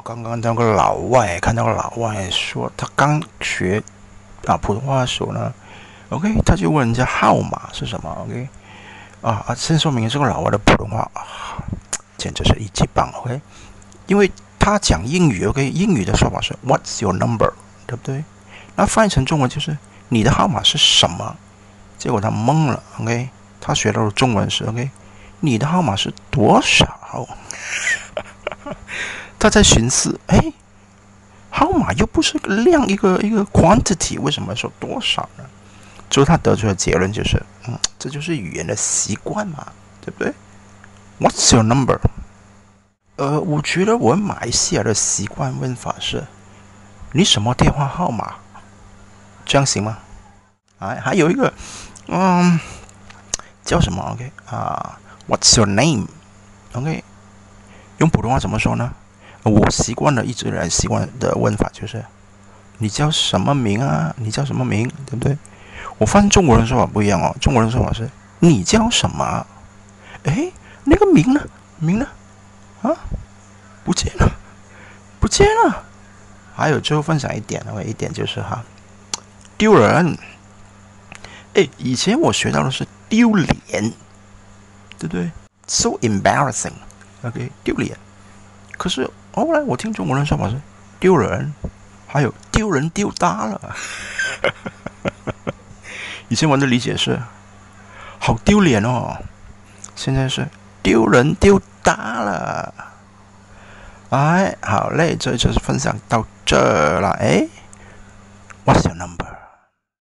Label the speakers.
Speaker 1: 刚刚那个老外看到个老外说他刚学普通话的时候呢 ，OK， 他就问人家号码是什么 ，OK， 先说明这个老外的普通话简直是一级棒 ，OK， 因为他讲英语 ，OK， 英语的说法是 What's your number， 对不对？那翻译成中文就是你的号码是什么？结果他懵了 ，OK， 他学到的中文是 OK， 你的号码是多少？他在寻思，号码又不是量一个 quantity， 为什么说多少呢？最后他得出的结论就是，这就是语言的习惯嘛，对不对 ？What's your number？ 我觉得我们马来西亚的习惯问法是，你什么电话号码？这样行吗？还有一个，叫什么 ？OK What's your name？OK， 用普通话怎么说呢？我一直以来习惯的问法就是，你叫什么名啊？你叫什么名？对不对？我发现中国人说法不一样哦。中国人说法是，你叫什么？那个名呢？名呢？不见了，不见了。还有最后分享一点就是丢人。以前我学到的是丢脸，对不对 ？So embarrassing，OK， 丢脸。可是后来我听中国人说法是丢人，还有丢人丢大了。以前我的理解是好丢脸哦，现在是丢人丢大了。好嘞，这就是分享到这了。What's your number？